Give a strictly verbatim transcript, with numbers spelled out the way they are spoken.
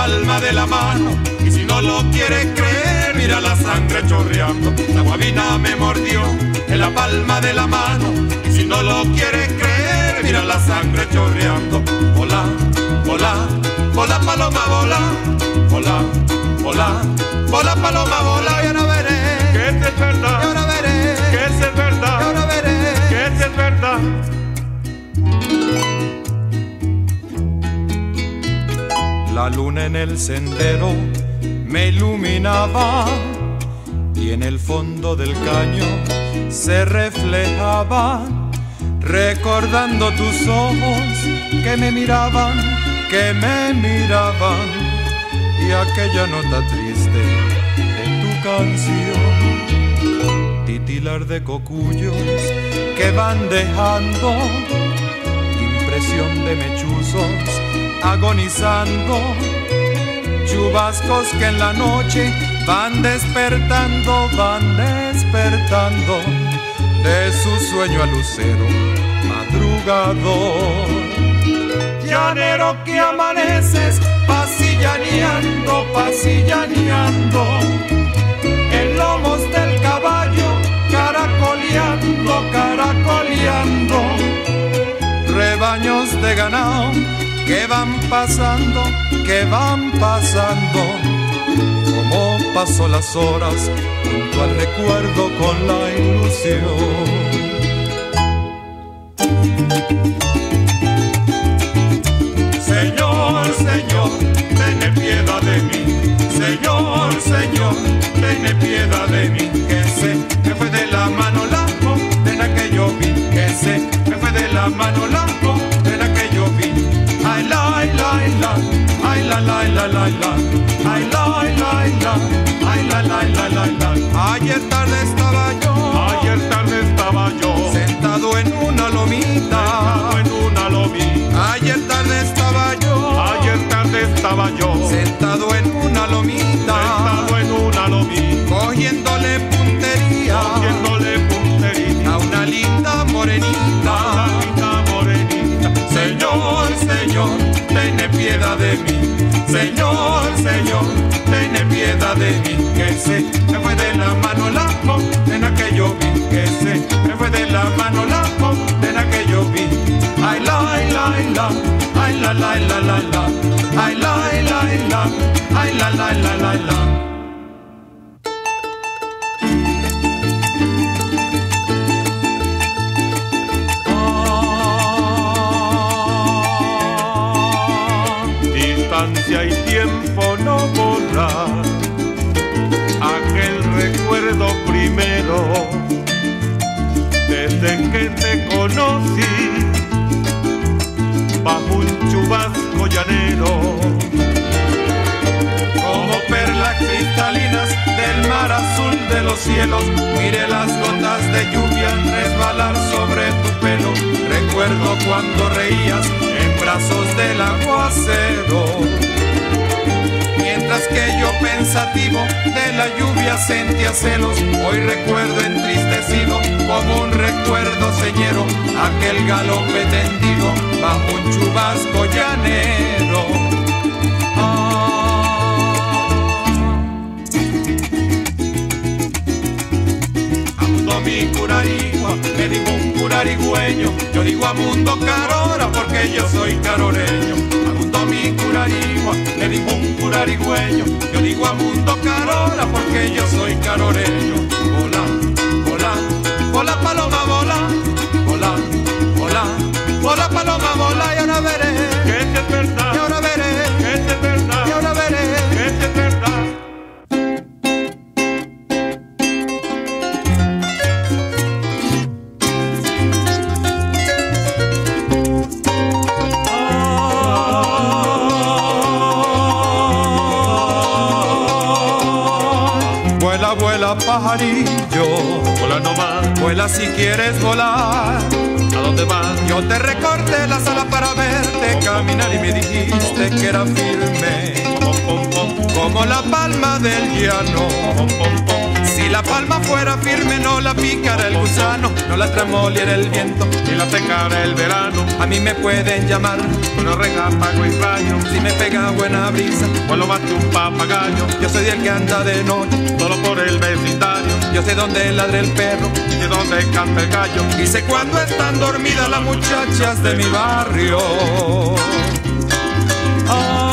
palma de la mano. Y si no lo quieres creer, mira la sangre chorreando. La guabina me mordió en la palma de la mano. Y si no lo quieres creer, mira la sangre chorreando. Volá, volá, volá paloma, volá, volá, volá, volá paloma, volá. Y ahora veré que es verdad, y ahora veré que es verdad, y ahora veré que es verdad. La luna en el sendero me iluminaba y en el fondo del caño se reflejaba, recordando tus ojos que me miraban, que me miraban, y aquella nota triste de tu canción, titilar de cocuyos que van dejando impresión de mechuzos agonizando, chubascos que en la noche van despertando, van despertando de su sueño al lucero madrugador. Llanero que amaneces pasillaneando, pasillaneando en lomos del caballo, caracoleando, caracoleando, rebaños de ganado que van pasando, que van pasando, como pasó las horas junto al recuerdo con la ilusión. Señor, Señor, ten piedad de mí. Señor, Señor, ten piedad de mí. Que se me fue de la mano la condena que yo vi. Que se me fue de la mano la condena que yo vi. Ay, la, ay, la, ay, la, ay, la, la, la, la, la, ay, la, ay, la, ay, la, ay, la, la, la, la, la. Ayer tarde estaba yo, Ayer tarde estaba yo sentado en una lomita, sentado en una lomita. Ayer tarde estaba yo, Ayer tarde estaba yo sentado en una lomita, sentado en una lomita, cogiéndole puntería, cogiéndole puntería a una linda morenita. a una linda morenita. Señor, Señor, ten piedad de mí. Señor, Señor, ten piedad de mí. Que se me fue de la mano la condena que yo vi. Que se me fue de la mano la condena que yo vi. Ay, la, ay, la, ay, la, ay, la, la, la, la, la, ay, la, ay, la, ay, la, ay, la, la, la, la, la. Distancia y tiempo no borrar aquel recuerdo primero, desde que te conocí bajo un chubasco llanero, Como perlas cristalinas del mar azul de los cielos, mire las gotas de lluvia resbalar sobre tu pelo. Recuerdo cuando reías en brazos del aguacero, mientras que yo pensativo de la lluvia sentía celos. Hoy recuerdo entristecido como un recuerdo señero, aquel galope tendido bajo un chubasco llanero. Mi curarigua, me digo un curarigüeño, yo digo a mundo carora porque yo soy caroreño. A mundo mi curarigua, me digo un curarigüeño, yo digo a mundo carora porque yo soy caroreño. Volá, volá, volá paloma, volá, volá, volá, volá paloma, volá. Y ahora veré que es verdad, y ahora veré que es verdad, y ahora veré que es verdad. Vuela pajarillo, Hola nomás, vuela si quieres volar. ¿a dónde vas? Yo te recorté las alas para verte caminar y me dijiste que era firme Pom, pom, pom, como la palma del llano. pom, pom, pom. Si la palma fuera firme no la picara el gusano, no la tramoliera el viento y la secara el verano. A mí me pueden llamar Unos relámpagos y rayos, si me pega buena brisa, vuelo más que un papagayo. yo soy el que anda de noche, Solo por el vecindario, yo sé dónde ladra el perro y de dónde canta el gallo. y sé cuándo están dormidas las muchachas de mi barrio. Ah,